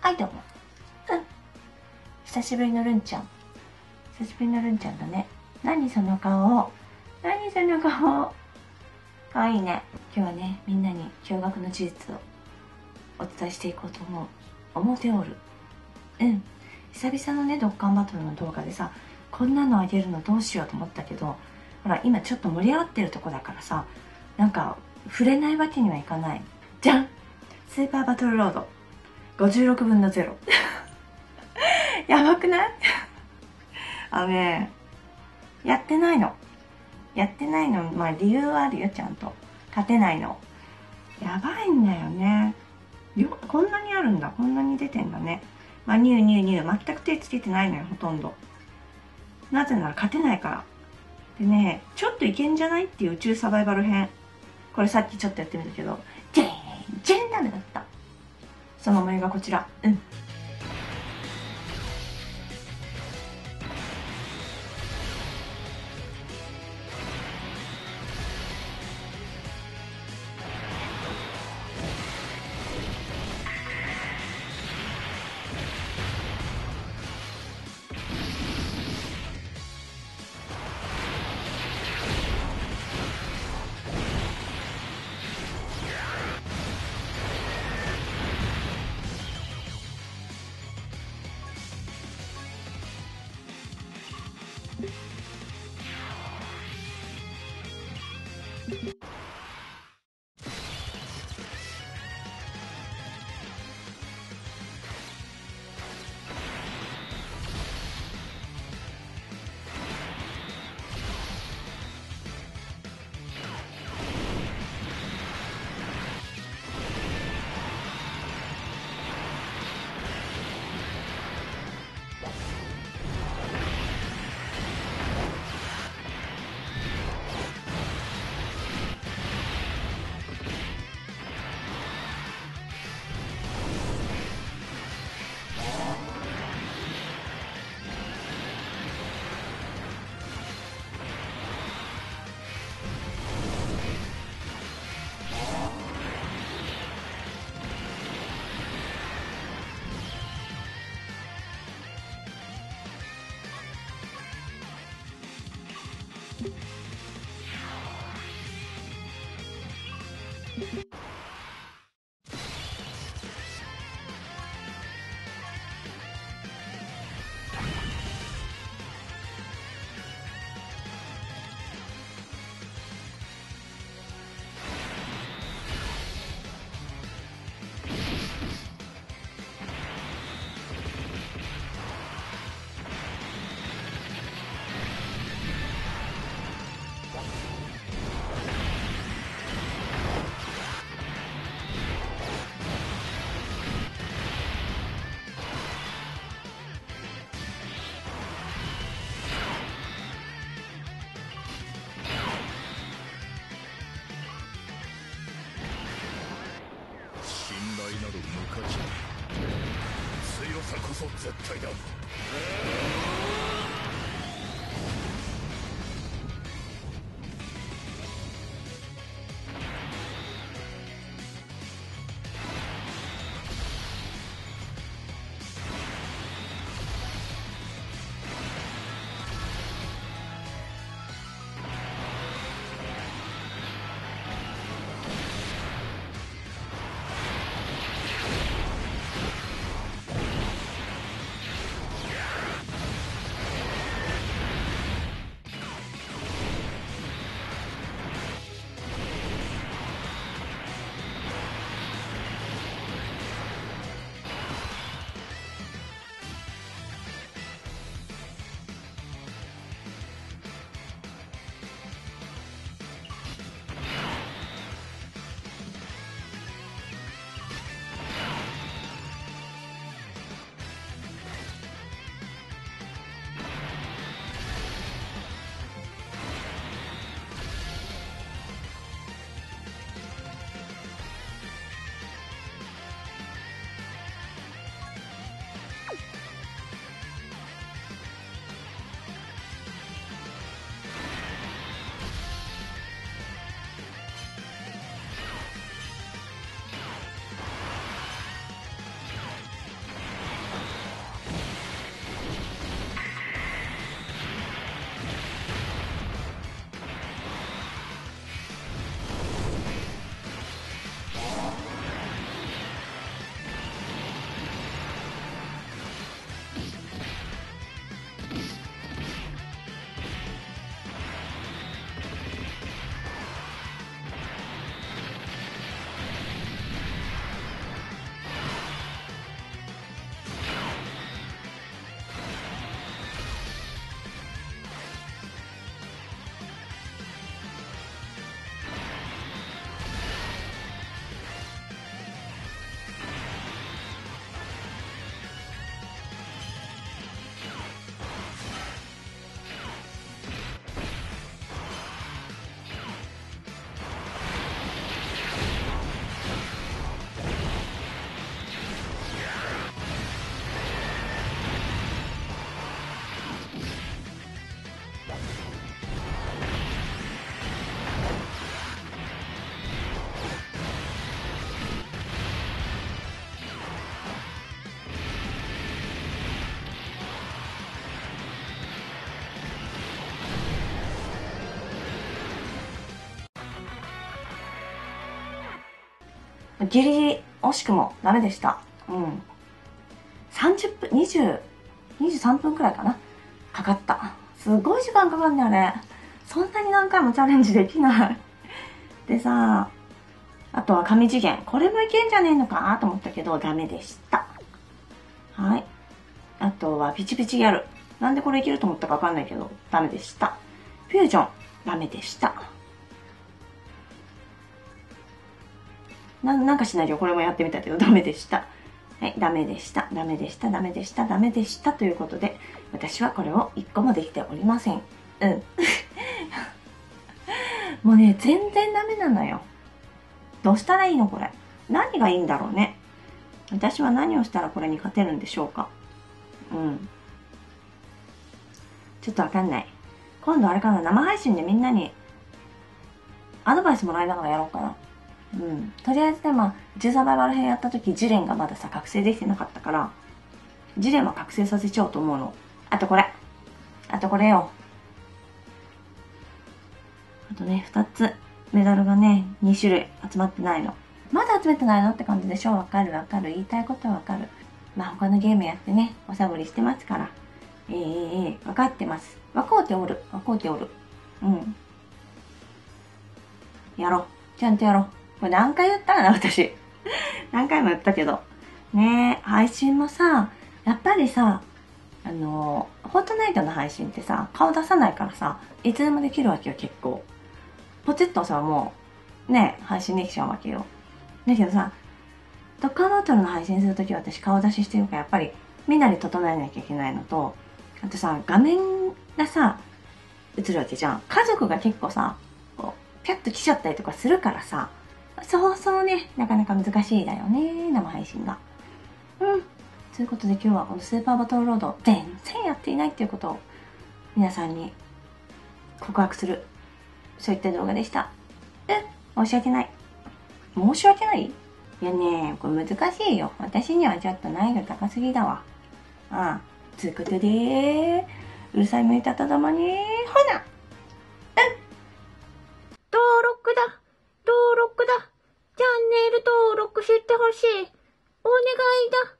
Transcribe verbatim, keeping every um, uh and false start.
はい、どうも。うん。久しぶりのるんちゃん。久しぶりのるんちゃんだね。何その顔。何その顔。かわいいね。今日はね、みんなに驚愕の事実をお伝えしていこうと思う。思っておる。うん。久々のね、ドッカンバトルの動画でさ、こんなのあげるのどうしようと思ったけど、ほら、今ちょっと盛り上がってるとこだからさ、なんか、触れないわけにはいかない。じゃん！スーパーバトルロード。ごじゅうろくぶんのゼロ。やばくないあのね、やってないの。やってないの。まあ理由はあるよ、ちゃんと。勝てないの。やばいんだよね。よ、こんなにあるんだ。こんなに出てんだね。まあニューニューニュー。全く手つけてないのよ、ほとんど。なぜなら勝てないから。でね、ちょっといけんじゃないっていう宇宙サバイバル編。これさっきちょっとやってみたけど、全然ダメだった。その思いがこちら。うん。 なる無価値、強さこそ絶対だ。 ギリギリ惜しくもダメでした。うん。さんじゅっぷん、にじゅう、にじゅうさんぷんくらいかな。かかった。すごい時間かかんね、あれ。そんなに何回もチャレンジできない。でさ、あとは神次元。これもいけんじゃねえのかなと思ったけど、ダメでした。はい。あとはピチピチギャル。なんでこれいけると思ったかわかんないけど、ダメでした。フュージョン、ダメでした。な、なんかしないよ。これもやってみたけど、ダメでした。はい、ダメでした。ダメでした。ダメでした。ダメでした。ということで、私はこれをいっこもできておりません。うん。もうね、全然ダメなのよ。どうしたらいいのこれ。何がいいんだろうね。私は何をしたらこれに勝てるんでしょうか。うん。ちょっとわかんない。今度あれかな、生配信でみんなにアドバイスもらいながらやろうかな。うん。とりあえずでまあ、宇宙サバイバル編やった時、ジレンがまださ、覚醒できてなかったから、ジレンは覚醒させちゃおうと思うの。あとこれ。あとこれよ。あとね、二つ。メダルがね、に種類集まってないの。まだ集めてないのって感じでしょ。わかるわかる。言いたいことはわかる。まあ他のゲームやってね、おさぶりしてますから。ええええ、わかってます。わこうておる。わこうておる。うん。やろう。ちゃんとやろう。これ何回言ったかな、私。何回も言ったけど。ねえ、配信もさ、やっぱりさ、あの、フォートナイトの配信ってさ、顔出さないからさ、いつでもできるわけよ、結構。ポチッとさ、もう、ね、配信できちゃうわけよ。だけどさ、ドッカーバトルの配信するときは私顔出ししてるから、やっぱり、みんなで整えなきゃいけないのと、あとさ、画面がさ、映るわけじゃん。家族が結構さ、こう、ピャッと来ちゃったりとかするからさ、そうそうね、なかなか難しいだよね、生配信が。うん。ということで今日はこのスーパーバトルロード全然やっていないっていうことを皆さんに告白する、そういった動画でした。うん、申し訳ない。申し訳ない？いやね、これ難しいよ。私にはちょっと難易度高すぎだわ。ああ、つうことで、うるさいむいたとともに、ほな、登録だ、登録だ、チャンネル登録してほしい。お願いだ。